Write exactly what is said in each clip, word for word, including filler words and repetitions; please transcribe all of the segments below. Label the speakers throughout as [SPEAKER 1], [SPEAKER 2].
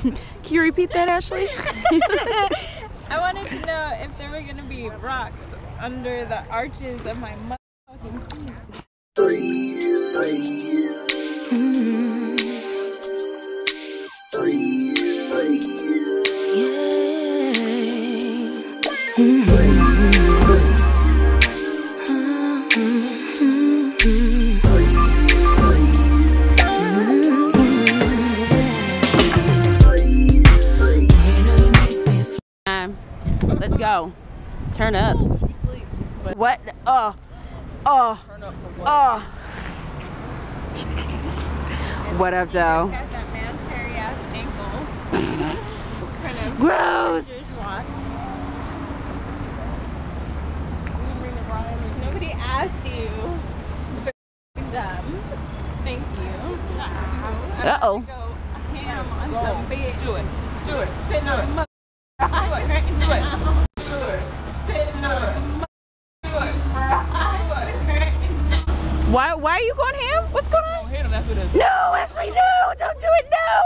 [SPEAKER 1] Can you repeat that, Ashley?
[SPEAKER 2] I wanted to know if there were gonna be rocks under the arches of my motherfucking feet.
[SPEAKER 3] Mm-hmm. Yeah. Mm-hmm.
[SPEAKER 1] Let's go. Turn up. What? Oh. Oh. Oh. What up, Doe?
[SPEAKER 2] Got that man's hairy ass ankle.
[SPEAKER 1] Gross.
[SPEAKER 2] Nobody asked you. You're dumb. Thank you.
[SPEAKER 1] Uh oh.
[SPEAKER 2] Go ham on some bitch.
[SPEAKER 4] Do it. Do it.
[SPEAKER 2] Sitting on a mother right now. Sitting on a mother right now.
[SPEAKER 1] Why? Why are you going ham? What's going on?
[SPEAKER 4] Hit him, that's what it is.
[SPEAKER 1] No, Ashley, no! Don't do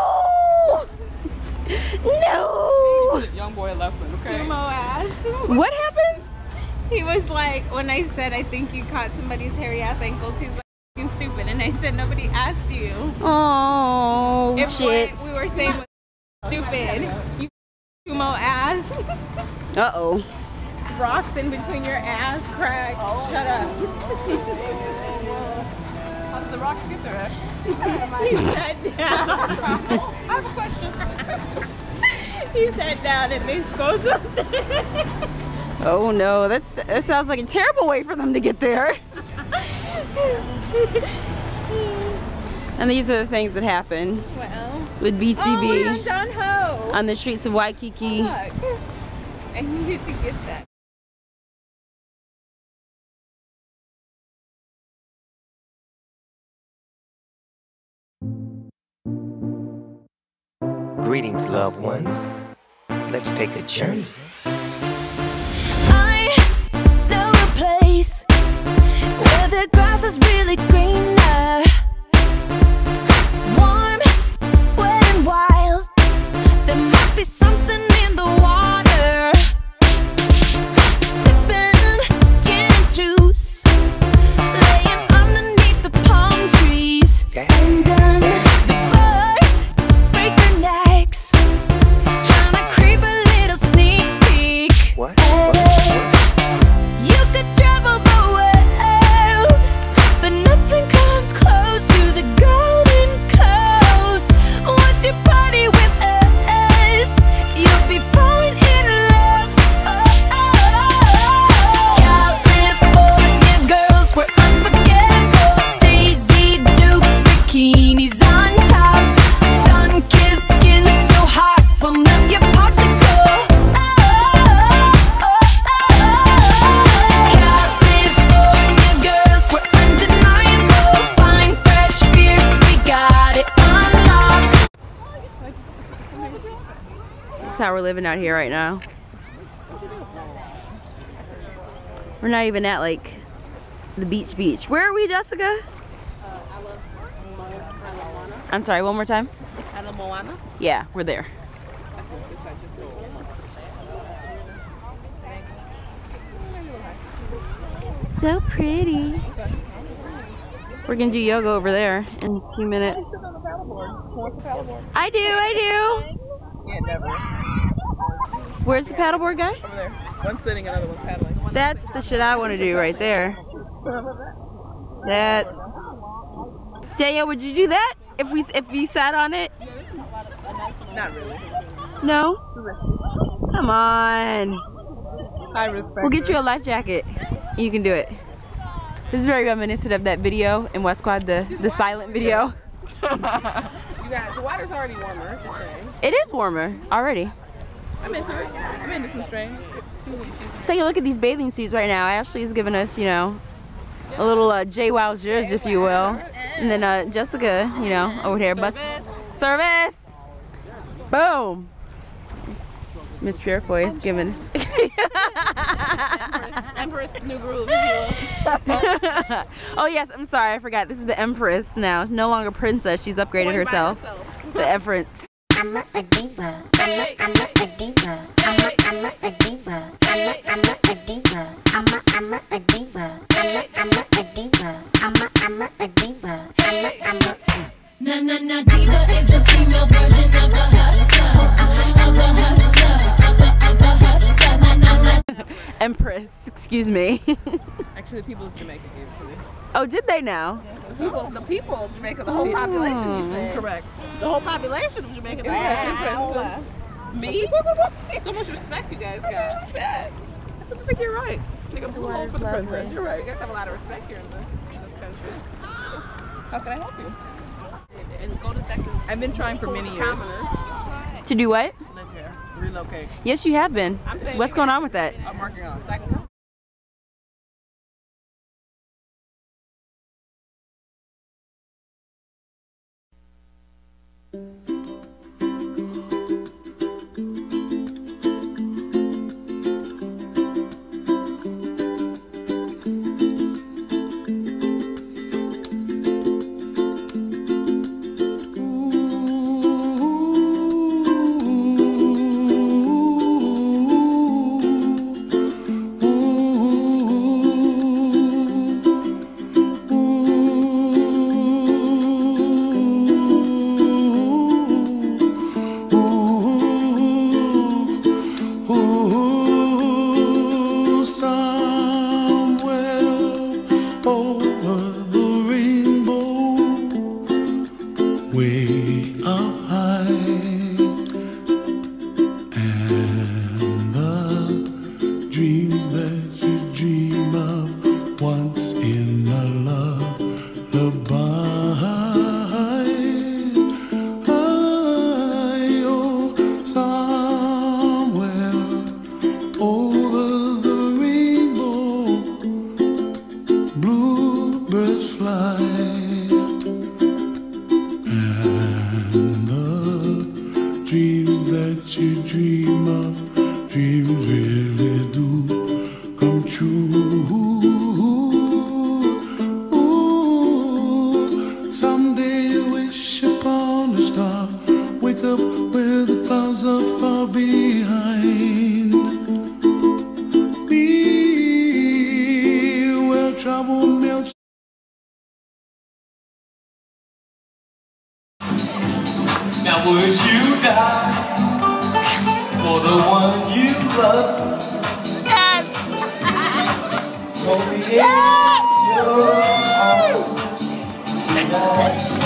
[SPEAKER 1] it! No! No!
[SPEAKER 4] Young boy lesson, okay?
[SPEAKER 2] Sumo ass.
[SPEAKER 1] What happens?
[SPEAKER 2] He was like, when I said I think you caught somebody's hairy ass ankles, he's like, "You stupid," and I said nobody asked you.
[SPEAKER 1] Oh,
[SPEAKER 2] if
[SPEAKER 1] shit.
[SPEAKER 2] What we were saying was stupid. You sumo ass.
[SPEAKER 1] Uh oh.
[SPEAKER 2] Rocks in between your ass crack. Shut up.
[SPEAKER 4] How did the rocks get there, Ash?
[SPEAKER 2] He sat down.
[SPEAKER 4] I have a question.
[SPEAKER 2] He sat down and they spoke up there.
[SPEAKER 1] Oh no, that's that sounds like a terrible way for them to get there. And these are the things that happen
[SPEAKER 2] Well.
[SPEAKER 1] with B C B
[SPEAKER 2] Oh, we're on Don Ho.
[SPEAKER 1] on the streets of Waikiki.
[SPEAKER 2] Fuck. I needed to get that.
[SPEAKER 5] Greetings, loved ones. Let's take a journey.
[SPEAKER 3] I know a place where the grass is really greener, warm, wet and wild. There must be something in the water. Sipping gin and juice, laying underneath the palm trees.
[SPEAKER 5] Yeah.
[SPEAKER 3] And um, the birds break their necks, trying to creep a little sneak peek.
[SPEAKER 5] What?
[SPEAKER 3] At us. You could travel the world, but nothing comes close to the Golden Coast. Once you party with us, you'll be falling in love. Oh, oh, oh. California girls were unforgettable. Daisy Dukes, bikinis on top, sun-kissed skin so hot will melt your popsicle. Oh, oh, oh, California girls were undeniable. Fine, fresh beers, we got it unlocked.
[SPEAKER 1] This is how we're living out here right now. We're not even at like the beach beach. Where are we, Jessica? I'm sorry, one more time?
[SPEAKER 4] Moana?
[SPEAKER 1] Yeah, we're there. So pretty. We're gonna do yoga over there in a few minutes.
[SPEAKER 4] Sit on the paddleboard. Who wants the paddleboard?
[SPEAKER 1] I do, I
[SPEAKER 4] Yeah, never.
[SPEAKER 1] do. Where's the paddleboard guy?
[SPEAKER 4] Over there. One's sitting, another one's paddling.
[SPEAKER 1] That's the shit I want to do right there. That. Danielle, would you do that if we if you sat on it?
[SPEAKER 4] Not really.
[SPEAKER 1] No. Come on.
[SPEAKER 4] I respect
[SPEAKER 1] We'll get you a life jacket. You can do it. This is very reminiscent of that video in West Quad, the the silent video.
[SPEAKER 4] You guys, the water's already warmer, just saying.
[SPEAKER 1] It is warmer already.
[SPEAKER 4] I'm into it. I'm into some strange.
[SPEAKER 1] Let's take a look at these bathing suits right now. Ashley is giving us, you know, a little uh, J Wowzers, if you will. And then uh, Jessica, you know, over here. Bus service. Boom. Miss Purefoy is giving us.
[SPEAKER 4] Empress, Empress New Groove, if you will.
[SPEAKER 1] Oh yes, I'm sorry, I forgot. This is the Empress now. No longer princess. She's upgraded
[SPEAKER 4] Going by
[SPEAKER 1] herself
[SPEAKER 4] herself.
[SPEAKER 1] to Empress.
[SPEAKER 3] I'm a, a diva. I'm a, I'm a, a diva. I'm a, I'm a, a diva. I'm a, I'm a, a diva. I'm a, I'm a, a diva. I'm a, I'm a, a diva. I'm a, I'm a, a diva. I'm a, I'm a.
[SPEAKER 6] Na na na, diva is a female version of a hustler, of a hustler, of a, of a hustler. Na na na.
[SPEAKER 1] Empress, excuse me.
[SPEAKER 4] Actually, the people of Jamaica gave it to me.
[SPEAKER 1] Oh, did they now?
[SPEAKER 4] The people, the people of Jamaica, the whole population, you said. Correct. The whole population of Jamaica. Wow. Me? So much respect you guys got. Bad. I think you're right. Nigga, the water's lovely. Princess. You're right. You guys have a lot of respect here in, the, in this country. How can I help you? And go to Texas. I've been trying for many years.
[SPEAKER 1] To do what?
[SPEAKER 4] Live here. Relocate.
[SPEAKER 1] Yes, you have been. What's going on with that?
[SPEAKER 4] I'm working on it.
[SPEAKER 7] Now would you die for the one you love?
[SPEAKER 2] Yes!
[SPEAKER 7] Hold me in your arms tonight.